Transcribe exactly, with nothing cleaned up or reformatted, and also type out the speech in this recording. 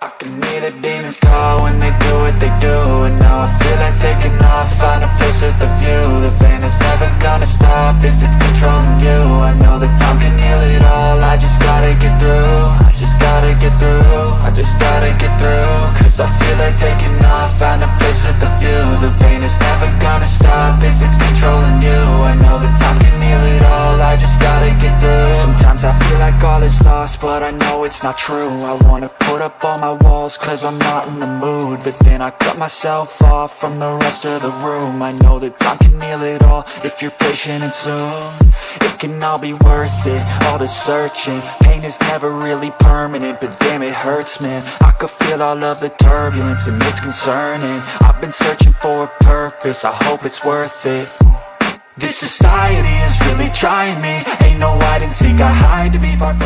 I can hear the demons call when they do what they do. And now I feel like taking off, find a place with a view. The pain is never gonna stop if it's controlling you. I know that time can heal it all, I just gotta get through. I just gotta get through, I just gotta get through. Cause I feel like taking off, find a place with a view. The pain is never gonna stop if it's controlling you. I know that time can heal it all, I just gotta get through. Sometimes I feel like all is lost, but I know it's not true. I wanna put up all my walls cause I'm not in the mood, but then I cut myself off from the rest of the room. I know that time can heal it all if you're patient and soon. It can all be worth it, all the searching. Pain is never really permanent, but damn it hurts, man. I could feel all of the turbulence and it's concerning. I've been searching for a purpose, I hope it's worth it. This society is really trying me. Ain't no hide and seek, I hide to be far